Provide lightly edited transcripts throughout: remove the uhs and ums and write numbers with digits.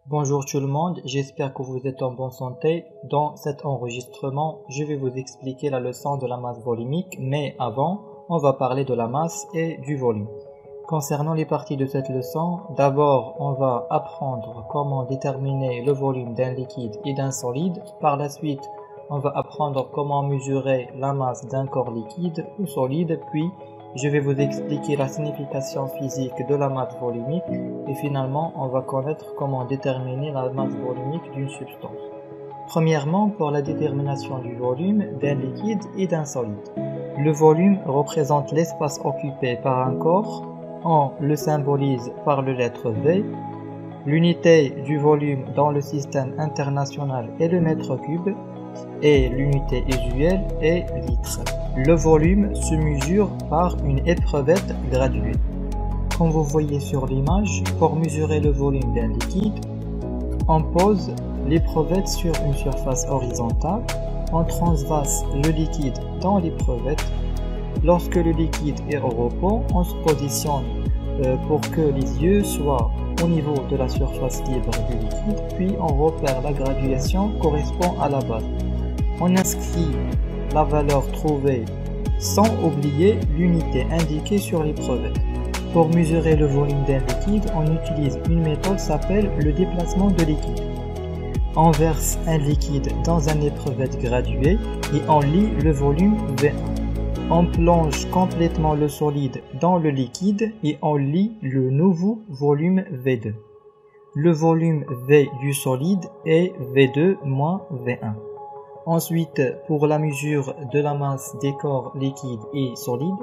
Bonjour tout le monde, j'espère que vous êtes en bonne santé. Dans cet enregistrement, je vais vous expliquer la leçon de la masse volumique, mais avant, on va parler de la masse et du volume. Concernant les parties de cette leçon, d'abord, on va apprendre comment déterminer le volume d'un liquide et d'un solide. Par la suite, on va apprendre comment mesurer la masse d'un corps liquide ou solide, puis je vais vous expliquer la signification physique de la masse volumique et finalement on va connaître comment déterminer la masse volumique d'une substance. Premièrement, pour la détermination du volume d'un liquide et d'un solide. Le volume représente l'espace occupé par un corps. On le symbolise par la lettre V. L'unité du volume dans le système international est le mètre cube et l'unité usuelle est litre. Le volume se mesure par une épreuvette graduée. Comme vous voyez sur l'image, pour mesurer le volume d'un liquide, on pose l'épreuvette sur une surface horizontale, on transvase le liquide dans l'épreuvette. Lorsque le liquide est au repos, on se positionne pour que les yeux soient au niveau de la surface libre du liquide, puis on repère la graduation correspond à la base. On inscrit la valeur trouvée sans oublier l'unité indiquée sur l'épreuvette. Pour mesurer le volume d'un liquide, on utilise une méthode qui s'appelle le déplacement de liquide. On verse un liquide dans une épreuvette graduée et on lit le volume V1. On plonge complètement le solide dans le liquide et on lit le nouveau volume V2. Le volume V du solide est V2 moins V1. Ensuite, pour la mesure de la masse des corps liquides et solides,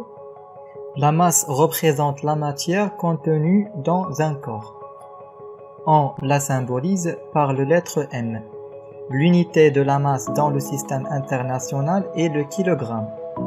la masse représente la matière contenue dans un corps. On la symbolise par la lettre M. L'unité de la masse dans le système international est le kilogramme.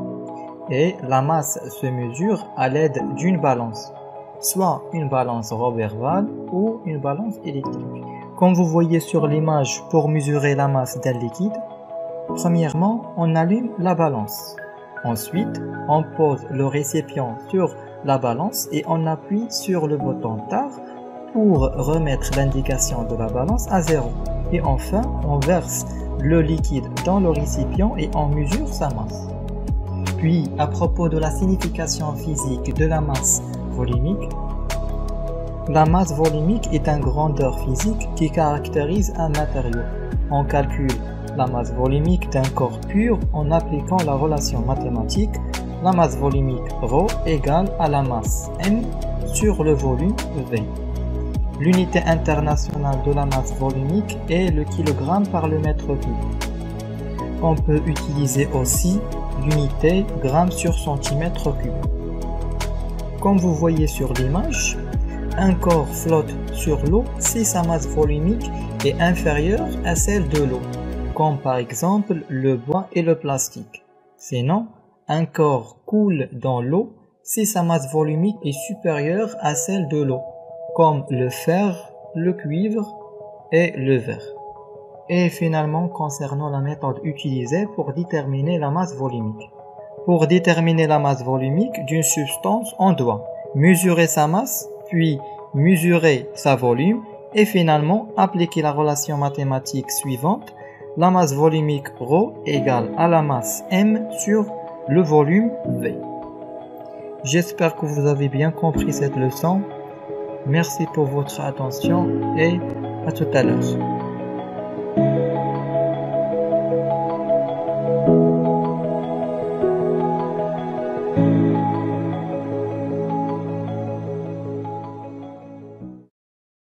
Et la masse se mesure à l'aide d'une balance, soit une balance Roberval ou une balance électrique. Comme vous voyez sur l'image, pour mesurer la masse d'un liquide, premièrement, on allume la balance. Ensuite, on pose le récipient sur la balance et on appuie sur le bouton TAR pour remettre l'indication de la balance à 0. Et enfin, on verse le liquide dans le récipient et on mesure sa masse. Puis, à propos de la signification physique de la masse volumique, la masse volumique est une grandeur physique qui caractérise un matériau. On calcule la masse volumique d'un corps pur en appliquant la relation mathématique la masse volumique ρ égale à la masse m sur le volume V. L'unité internationale de la masse volumique est le kilogramme par le mètre cube. On peut utiliser aussi l'unité gramme sur centimètre cube. Comme vous voyez sur l'image, un corps flotte sur l'eau si sa masse volumique est inférieure à celle de l'eau, comme par exemple le bois et le plastique. Sinon, un corps coule dans l'eau si sa masse volumique est supérieure à celle de l'eau, comme le fer, le cuivre et le verre. Et finalement, concernant la méthode utilisée pour déterminer la masse volumique. Pour déterminer la masse volumique d'une substance, on doit mesurer sa masse, puis mesurer sa volume, et finalement appliquer la relation mathématique suivante. La masse volumique ρ égale à la masse m sur le volume V. J'espère que vous avez bien compris cette leçon. Merci pour votre attention et à tout à l'heure.